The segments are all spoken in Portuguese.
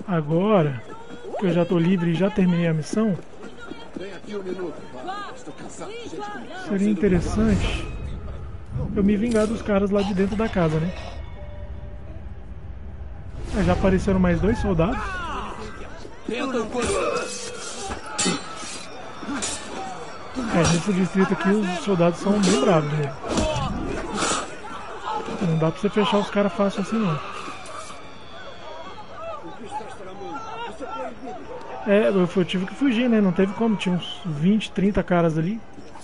Agora que eu já tô livre e já terminei a missão, seria interessante eu me vingar dos caras lá de dentro da casa, né? Já apareceram mais 2 soldados. Nesse distrito aqui os soldados são bem bravos, né? Não dá pra você fechar os caras fácil assim não. Eu tive que fugir, né? Não teve como, tinha uns 20, 30 caras ali.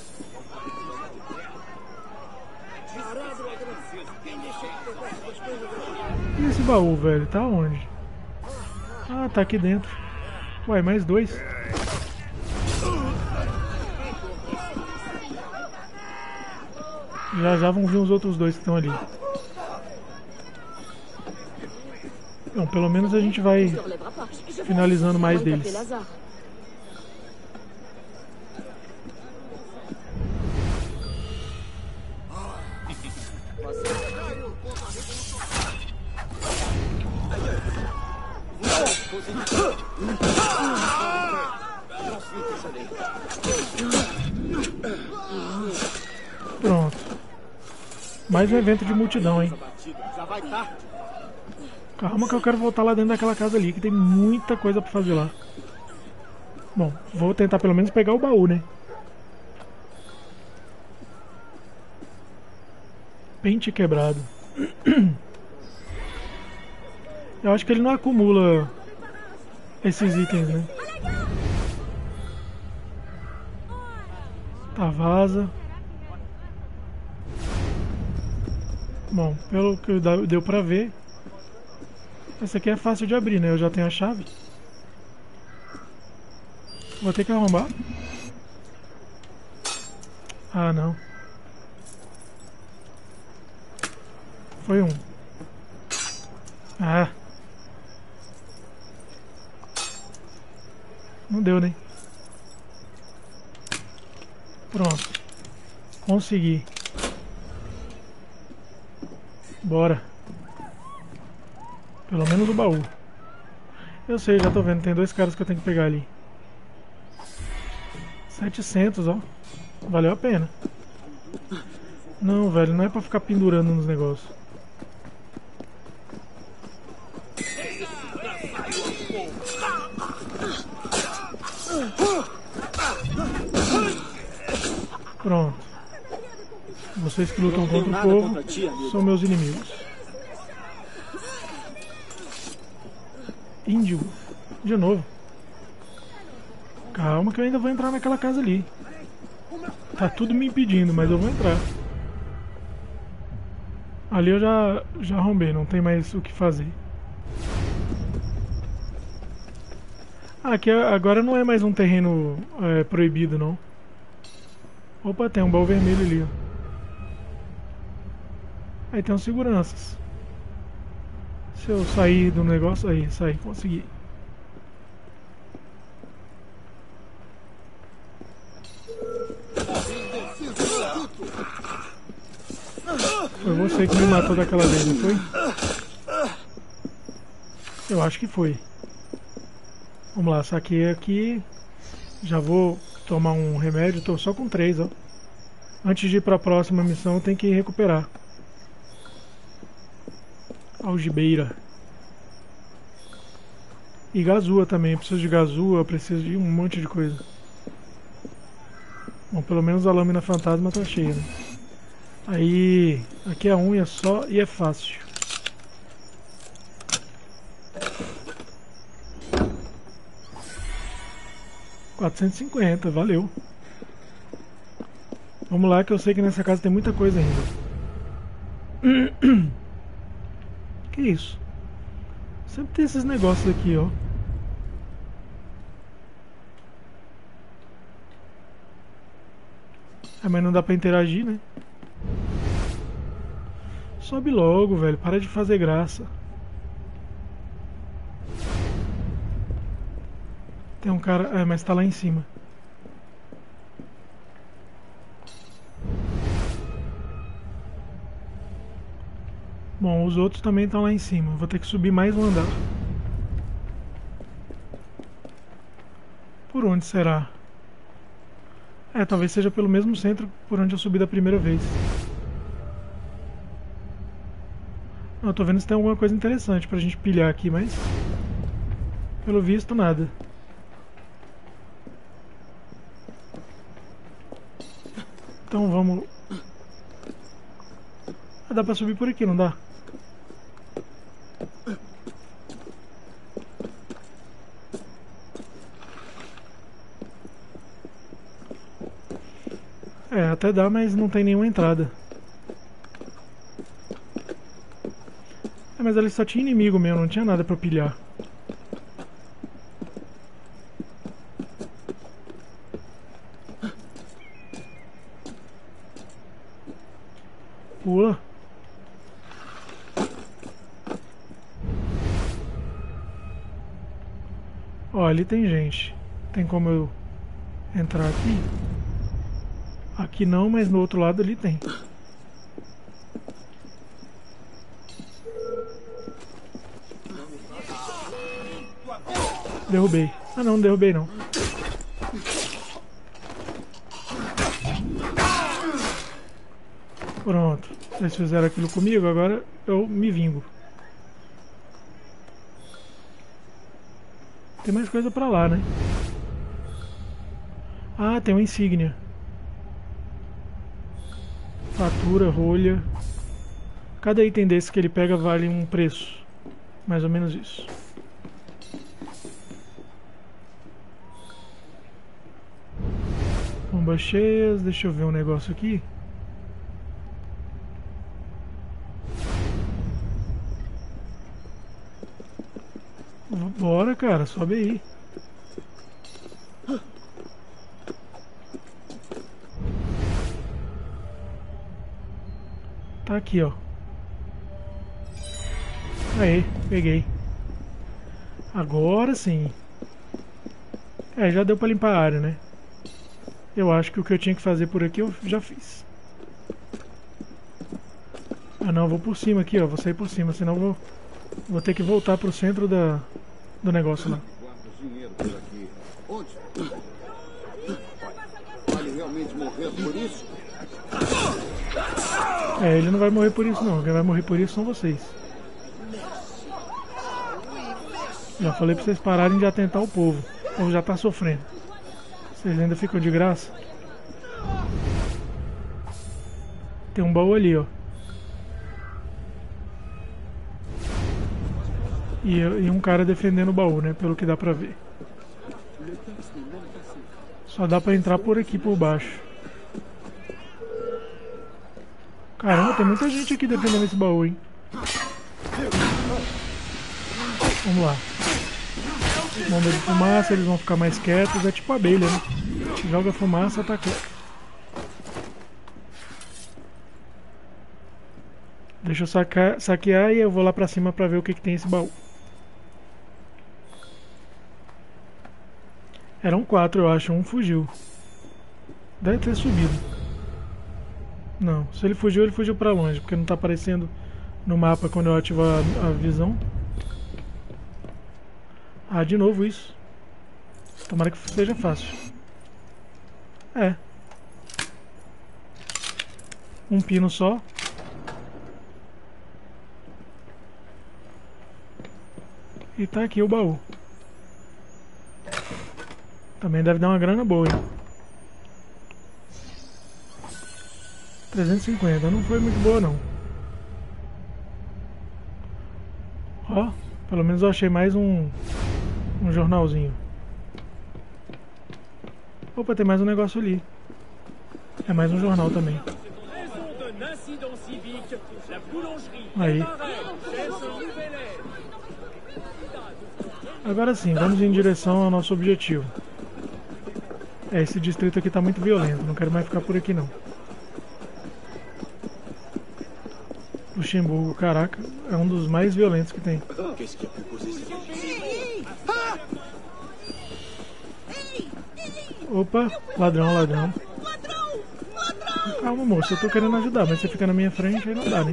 E esse baú, velho? Tá onde? Ah, tá aqui dentro. Ué, mais 2. Já já vão vir os outros 2 que estão ali. Bom, pelo menos a gente vai finalizando mais deles. Pronto. Mais um evento de multidão, hein? Calma que eu quero voltar lá dentro daquela casa ali, que tem muita coisa pra fazer lá. Bom, vou tentar pelo menos pegar o baú, né? Pente quebrado. Eu acho que ele não acumula esses itens, né? Tá, vaza. Bom, pelo que deu pra ver, essa aqui é fácil de abrir, né? Eu já tenho a chave. Vou ter que arrombar. Ah, não. Foi um. Ah. Não deu, né? Pronto. Consegui. Bora. Pelo menos o baú. Eu sei, já tô vendo. Tem 2 caras que eu tenho que pegar ali. 700, ó. Valeu a pena. Não, velho. Não é pra ficar pendurando nos negócios. Pronto. Vocês que lutam contra o povo são meus inimigos. Índigo. De novo. Calma que eu ainda vou entrar naquela casa ali. Tá tudo me impedindo, mas eu vou entrar. Ali eu já arrombei, não tem mais o que fazer. Aqui agora não é mais um terreno proibido, não. Opa, tem um baú vermelho ali, ó. Aí tem uns seguranças. Se eu sair do negócio, aí, sair, consegui. Foi você que me matou daquela vez, não foi? Eu acho que foi. Vamos lá, saquei aqui. Já vou tomar um remédio, tô só com 3, ó. Antes de ir pra próxima missão, tem que recuperar. Algibeira. E gazua também, eu preciso de gazua, preciso de um monte de coisa. Bom, pelo menos a lâmina fantasma tá cheia, né? Aí, aqui a unha só e é fácil. R$450, valeu. Vamos lá que eu sei que nessa casa tem muita coisa ainda. Que isso? Sempre tem esses negócios aqui, ó. Mas não dá pra interagir, né? Sobe logo, velho. Para de fazer graça. Tem um cara... mas tá lá em cima. Bom, os outros também estão lá em cima. Vou ter que subir mais um andar. Por onde será? É, talvez seja pelo mesmo centro por onde eu subi da primeira vez. Eu tô vendo se tem alguma coisa interessante pra gente pilhar aqui, mas... pelo visto, nada. Então vamos... Ah, dá pra subir por aqui, não dá? É, até dá, mas não tem nenhuma entrada. É, mas ali só tinha inimigo mesmo, não tinha nada pra pilhar. Pula. Ó, ali tem gente. Tem como eu entrar aqui? Aqui não, mas no outro lado ali tem. Derrubei. Ah não, não derrubei não. Pronto. Eles fizeram aquilo comigo, agora eu me vingo. Tem mais coisa pra lá, né? Ah, tem uma insígnia. Fatura, rolha. Cada item desse que ele pega vale um preço. Mais ou menos isso. Bombas cheias. Deixa eu ver um negócio aqui. Bora, cara. Sobe aí. Tá aqui, ó. Aí, peguei. Agora sim. É, já deu pra limpar a área, né? Eu acho que o que eu tinha que fazer por aqui eu já fiz. Ah não, eu vou por cima aqui, ó. Vou sair por cima, senão eu vou ter que voltar pro centro do negócio lá. Vale realmente morrer por isso? É, ele não vai morrer por isso não. Quem vai morrer por isso são vocês. Já falei pra vocês pararem de atentar o povo. O povo já tá sofrendo. Vocês ainda ficam de graça. Tem um baú ali, ó. E um cara defendendo o baú, né? Pelo que dá pra ver. Só dá pra entrar por aqui, por baixo. Caramba, tem muita gente aqui defendendo esse baú, hein? Vamos lá. Bomba de fumaça, eles vão ficar mais quietos. É tipo abelha, né? Joga fumaça, tá quieto. Deixa eu saquear e eu vou lá pra cima pra ver o que tem esse baú. Eram 4, eu acho. Um fugiu. Deve ter subido. Não, se ele fugiu pra longe, porque não tá aparecendo no mapa quando eu ativo a visão. Ah, de novo isso. Tomara que seja fácil. É. Um pino só. E tá aqui o baú. Também deve dar uma grana boa, hein? 350, não foi muito boa não. Ó, pelo menos eu achei mais um jornalzinho. Opa, tem mais um negócio ali. É mais um jornal também. Aí. Agora sim, vamos em direção ao nosso objetivo. É, esse distrito aqui tá muito violento, não quero mais ficar por aqui não. Luxemburgo, caraca, é um dos mais violentos que tem. Opa, ladrão, ladrão. Calma, moço, eu tô querendo ajudar, mas você fica na minha frente aí não dá, né?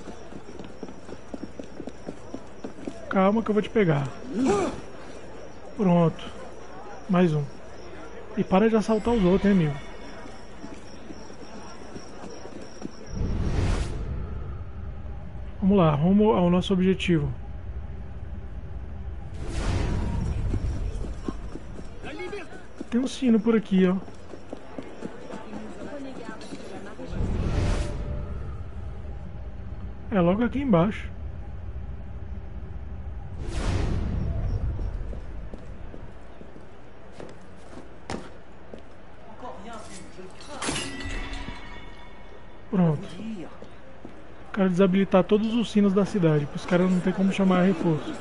Calma que eu vou te pegar. Pronto. Mais um. E para de assaltar os outros, hein, amigo? Vamos lá, rumo ao nosso objetivo. Tem um sino por aqui, ó. É logo aqui embaixo. Pronto. Quero desabilitar todos os sinos da cidade, para os caras não ter como chamar reforço.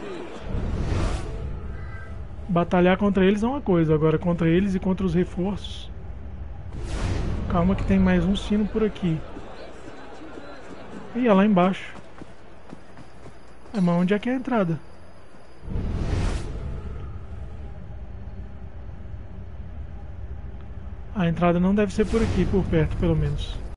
Batalhar contra eles é uma coisa, agora contra eles e contra os reforços. Calma que tem mais um sino por aqui. Ih, é lá embaixo. É, mas onde é que é a entrada? A entrada não deve ser por aqui, por perto pelo menos.